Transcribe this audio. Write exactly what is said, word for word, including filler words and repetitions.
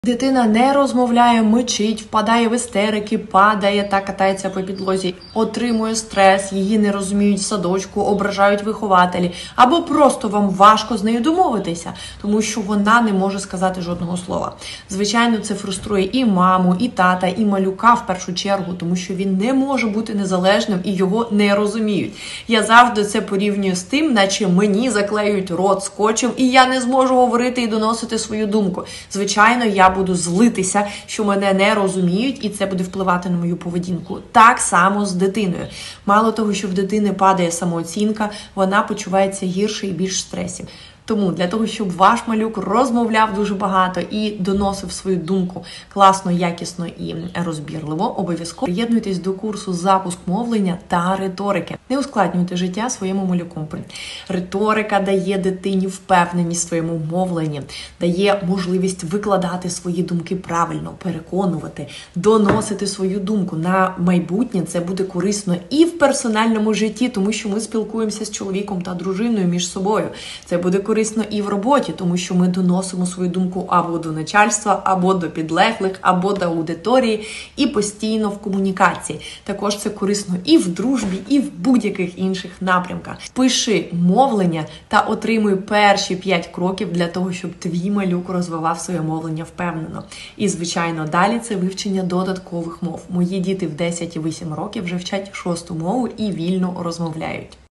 Дитина не розмовляє, мичить, впадає в істерики, падає та катається по підлозі, отримує стрес, її не розуміють в садочку, ображають вихователі, або просто вам важко з нею домовитися, тому що вона не може сказати жодного слова. Звичайно, це фруструє і маму, і тата, і малюка в першу чергу, тому що він не може бути незалежним і його не розуміють. Я завжди це порівнюю з тим, наче мені заклеюють рот скотчем, і я не зможу говорити і доносити свою думку. Звичайно, я буду злитися, що мене не розуміють, і це буде впливати на мою поведінку. Так само з дитиною. Мало того, що в дитини падає самооцінка, вона почувається гірше і більш в стресі. Тому для того, щоб ваш малюк розмовляв дуже багато і доносив свою думку класно, якісно і розбірливо, обов'язково приєднуйтесь до курсу «Запуск мовлення та риторики». Не ускладнюйте життя своєму малюку. Риторика дає дитині впевненість в своєму мовленні, дає можливість викладати свої думки правильно, переконувати, доносити свою думку. На майбутнє це буде корисно і в персональному житті, тому що ми спілкуємося з чоловіком та дружиною між собою. Це буде корисно і в роботі, тому що ми доносимо свою думку або до начальства, або до підлеглих, або до аудиторії, і постійно в комунікації. Також це корисно і в дружбі, і в будь-яких інших напрямках. Пиши мовлення та отримуй перші п'ять кроків для того, щоб твій малюк розвивав своє мовлення впевнено. І, звичайно, далі це вивчення додаткових мов. Мої діти в десять і вісім років вже вчать шосту мову і вільно розмовляють.